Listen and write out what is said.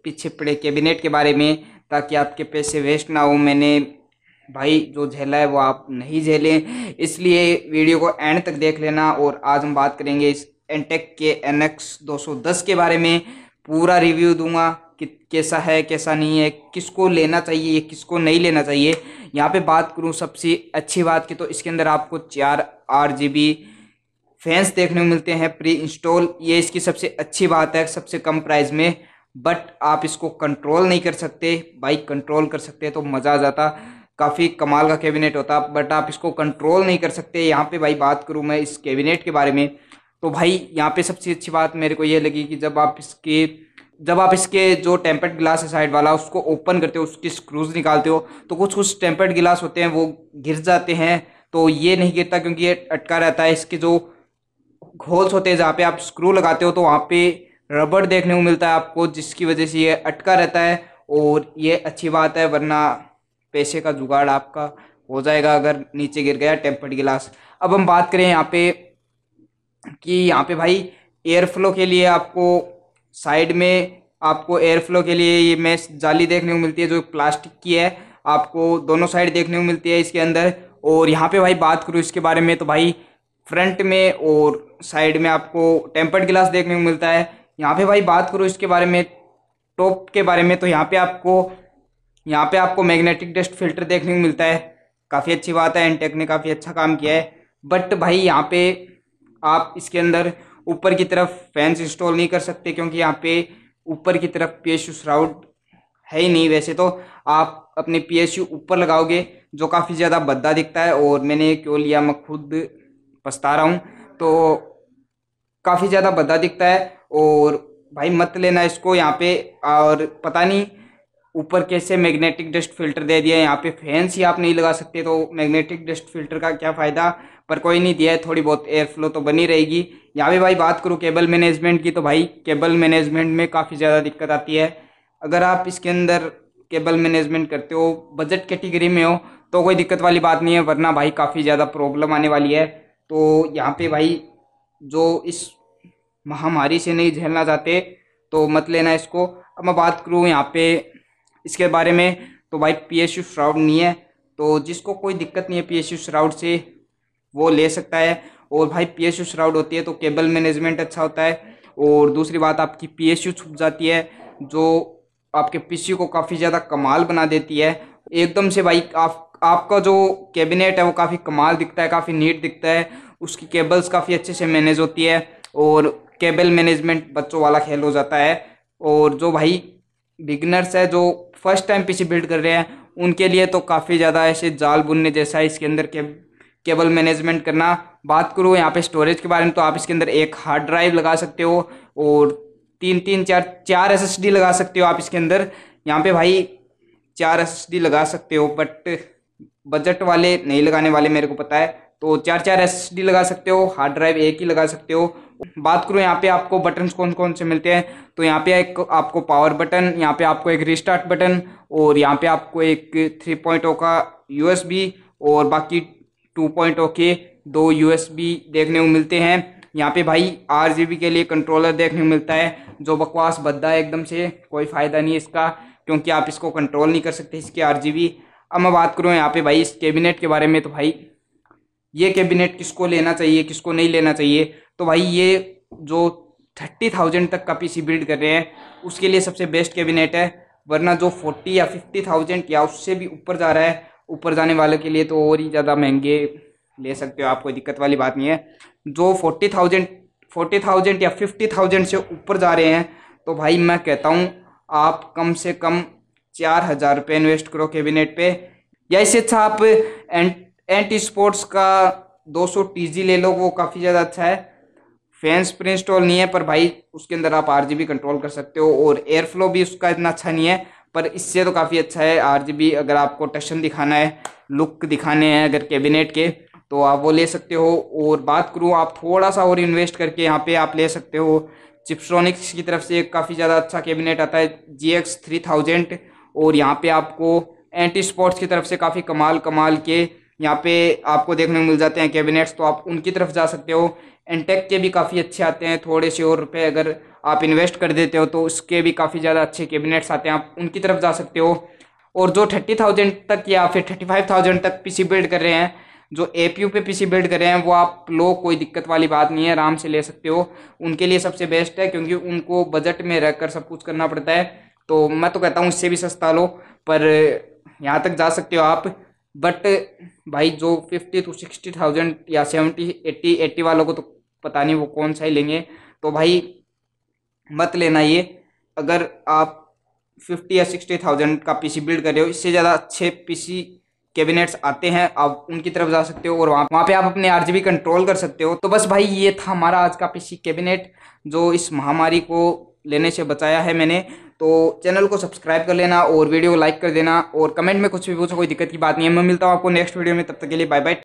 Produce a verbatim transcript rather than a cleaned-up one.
पीछे पड़े कैबिनेट के बारे में, ताकि आपके पैसे वेस्ट ना हो। मैंने भाई जो झेला है वो आप नहीं झेलें, इसलिए वीडियो को एंड तक देख लेना। और आज हम बात करेंगे इस एंटेक के एन एक्स दो सौ दस के बारे में। पूरा रिव्यू दूंगा कि कैसा है कैसा नहीं है, किसको लेना चाहिए किसको नहीं लेना चाहिए। यहाँ पे बात करूँ सबसे अच्छी बात की, तो इसके अंदर आपको चार आर जी बी फैंस देखने को मिलते हैं प्री इंस्टॉल। ये इसकी सबसे अच्छी बात है सबसे कम प्राइस में। बट आप इसको कंट्रोल नहीं कर सकते भाई, कंट्रोल कर सकते तो मज़ा आ जाता, काफ़ी कमाल का कैबिनेट होता, बट आप इसको कंट्रोल नहीं कर सकते। यहाँ पे भाई बात करूँ मैं इस कैबिनेट के बारे में, तो भाई यहाँ पे सबसे अच्छी बात मेरे को ये लगी कि जब आप इसके जब आप इसके जो टेम्पर्ड गिलास है साइड वाला उसको ओपन करते हो, उसकी स्क्रूज निकालते हो, तो कुछ कुछ टेम्पर्ड गिलास होते हैं वो गिर जाते हैं। तो ये नहीं गिरता क्योंकि ये अटका रहता है। इसके जो होल्स होते हैं जहाँ पे आप स्क्रू लगाते हो, तो वहाँ पे रबड़ देखने को मिलता है आपको, जिसकी वजह से ये अटका रहता है। और ये अच्छी बात है, वरना पैसे का जुगाड़ आपका हो जाएगा अगर नीचे गिर गया टेम्पर्ड गिलास। अब हम बात करें यहाँ पे कि यहाँ पे भाई एयर फ्लो के लिए आपको साइड में आपको एयर फ्लो के लिए ये मैश जाली देखने को मिलती है जो प्लास्टिक की है, आपको दोनों साइड देखने को मिलती है इसके अंदर। और यहाँ पे भाई बात करूँ इसके बारे में, तो भाई फ्रंट में और साइड में आपको टेम्पर्ड गिलास देखने को मिलता है। यहाँ पे भाई बात करूँ इसके बारे में टॉप के बारे में, तो यहाँ पे आपको यहाँ पे आपको मैग्नेटिक डस्ट फिल्टर देखने को मिलता है। काफ़ी अच्छी बात है, एंटेक ने काफ़ी अच्छा काम किया है। बट भाई यहाँ पे आप इसके अंदर ऊपर की तरफ फैंस इंस्टॉल नहीं कर सकते, क्योंकि यहाँ पे ऊपर की तरफ पी एस यू श्राउड है ही नहीं। वैसे तो आप अपने पी एस यू ऊपर लगाओगे जो काफ़ी ज़्यादा भद्दा दिखता है, और मैंने क्यों लिया मैं खुद पछता रहा हूँ। तो काफ़ी ज़्यादा भद्दा दिखता है और भाई मत लेना इसको यहाँ पे। और पता नहीं ऊपर कैसे मैग्नेटिक डस्ट फिल्टर दे दिया है, यहाँ पे फैंस ही आप नहीं लगा सकते, तो मैग्नेटिक डस्ट फिल्टर का क्या फ़ायदा। पर कोई नहीं, दिया है थोड़ी बहुत एयर फ्लो तो बनी रहेगी। यहाँ पे भाई बात करूँ केबल मैनेजमेंट की, तो भाई केबल मैनेजमेंट में काफ़ी ज़्यादा दिक्कत आती है। अगर आप इसके अंदर केबल मैनेजमेंट करते हो, बजट कैटेगरी में हो, तो कोई दिक्कत वाली बात नहीं है, वरना भाई काफ़ी ज़्यादा प्रॉब्लम आने वाली है। तो यहाँ पे भाई जो इस महामारी से नहीं झेलना चाहते तो मत लेना इसको। अब मैं बात करूँ यहाँ पे इसके बारे में, तो भाई पी एस यू श्राउड नहीं है, तो जिसको कोई दिक्कत नहीं है पी एस यू श्राउड से वो ले सकता है। और भाई पी एस यू श्राउड होती है तो केबल मैनेजमेंट अच्छा होता है। और दूसरी बात आपकी पी एस यू छुप जाती है, जो आपके पी सी को काफ़ी ज़्यादा कमाल बना देती है एकदम से। भाई आप आपका जो कैबिनेट है वो काफ़ी कमाल दिखता है, काफ़ी नीट दिखता है, उसकी केबल्स काफ़ी अच्छे से मैनेज होती है, और केबल मैनेजमेंट बच्चों वाला खेल हो जाता है। और जो भाई बिगनर्स है जो फर्स्ट टाइम पीसी बिल्ड कर रहे हैं, उनके लिए तो काफ़ी ज़्यादा ऐसे जाल बुनने जैसा है इसके अंदर के केबल मैनेजमेंट करना। बात करूँ यहाँ पे स्टोरेज के बारे में, तो आप इसके अंदर एक हार्ड ड्राइव लगा सकते हो और तीन तीन चार चार एस एस डी लगा सकते हो आप इसके अंदर। यहाँ पे भाई चार एस एस डी लगा सकते हो, बट बजट वाले नहीं लगाने वाले मेरे को पता है, तो चार चार एस एस डी लगा सकते हो, हार्ड ड्राइव एक ही लगा सकते हो। बात करूँ यहाँ पे आपको बटन कौन कौन से मिलते हैं, तो यहाँ पे एक आपको पावर बटन, यहाँ पे आपको एक रिस्टार्ट बटन, और यहाँ पे आपको एक थ्री पॉइंट ओ का यू एस बी, और बाकी टू पॉइंट ओ के दो यू एस बी देखने को मिलते हैं। यहाँ पे भाई आर जी बी के लिए कंट्रोलर देखने को मिलता है, जो बकवास भद्दा है एकदम से, कोई फ़ायदा नहीं है इसका, क्योंकि आप इसको कंट्रोल नहीं कर सकते इसके आर जी बी। अब मैं बात करूँ यहाँ पे भाई इस कैबिनेट के बारे में, तो भाई ये कैबिनेट किसको लेना चाहिए किसको नहीं लेना चाहिए, तो भाई ये जो थर्टी थाउजेंड तक का पीसी बिल्ड कर रहे हैं उसके लिए सबसे बेस्ट कैबिनेट है। वरना जो फोर्टी या फिफ्टी थाउजेंड या उससे भी ऊपर जा रहा है, ऊपर जाने वालों के लिए तो और ही ज़्यादा महंगे ले सकते हो आप, कोई दिक्कत वाली बात नहीं है। जो फोर्टी थाउजेंड फोर्टी थाउजेंड या फिफ्टी थाउजेंड से ऊपर जा रहे हैं, तो भाई मैं कहता हूँ आप कम से कम चार हज़ार रुपये इन्वेस्ट करो कैबिनेट पे, या इससे अच्छा आप एंट एंटी स्पोर्ट्स का दो सौ टी जी ले लो, वो काफ़ी ज़्यादा अच्छा है। फैंस प्री इंस्टॉल नहीं है, पर भाई उसके अंदर आप आर जी बी कंट्रोल कर सकते हो, और एयर फ्लो भी उसका इतना अच्छा नहीं है, पर इससे तो काफ़ी अच्छा है आर जी बी। अगर आपको टशन दिखाना है, लुक दिखाने हैं अगर कैबिनेट के, तो आप वो ले सकते हो। और बात करूँ आप थोड़ा सा और इन्वेस्ट करके यहाँ पे आप ले सकते हो चिप्सट्रॉनिक्स की तरफ से काफ़ी ज़्यादा अच्छा कैबिनेट आता है जी एक्स थ्री थाउजेंड, और यहाँ पे आपको एंटी स्पोर्ट्स की तरफ से काफ़ी कमाल कमाल के यहाँ पे आपको देखने को मिल जाते हैं कैबिनेट्स, तो आप उनकी तरफ जा सकते हो। एंटेक के भी काफ़ी अच्छे आते हैं, थोड़े से और रुपये अगर आप इन्वेस्ट कर देते हो तो उसके भी काफ़ी ज़्यादा अच्छे कैबिनेट्स आते हैं, आप उनकी तरफ जा सकते हो। और जो थर्टी थाउजेंड तक या फिर थर्टी फाइव थाउजेंड तक पीसी बिल्ड कर रहे हैं, जो एपीयू पे पीसी बिल्ड कर रहे हैं, वो आप लो, कोई दिक्कत वाली बात नहीं है, आराम से ले सकते हो। उनके लिए सबसे बेस्ट है, क्योंकि उनको बजट में रहकर सब कुछ करना पड़ता है। तो मैं तो कहता हूँ इससे भी सस्ता लो, पर यहाँ तक जा सकते हो आप। बट भाई जो फिफ्टी टू सिक्सटी थाउजेंड या सेवेंटी एट्टी एट्टी वालों को तो पता नहीं वो कौन सा ही लेंगे, तो भाई मत लेना ये। अगर आप फिफ्टी या सिक्सटी थाउजेंड का पीसी बिल्ड कर रहे हो, इससे ज़्यादा अच्छे पीसी कैबिनेट्स आते हैं, आप उनकी तरफ जा सकते हो और वहाँ वहाँ पे आप अपने आरजीबी कंट्रोल कर सकते हो। तो बस भाई ये था हमारा आज का पीसी कैबिनेट, जो इस महामारी को लेने से बचाया है मैंने। तो चैनल को सब्सक्राइब कर लेना और वीडियो को लाइक कर देना, और कमेंट में कुछ भी पूछो, कोई दिक्कत की बात नहीं है। मैं मिलता हूँ आपको नेक्स्ट वीडियो में, तब तक के लिए बाय बाय।